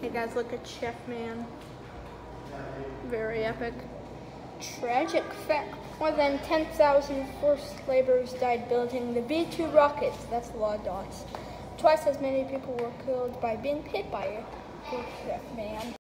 Hey guys, look at Chef Man. Very epic. Tragic fact. More than 10,000 forced laborers died building the V-2 rockets. That's a lot of dots. Twice as many people were killed by being hit by it. Poor Chef Man.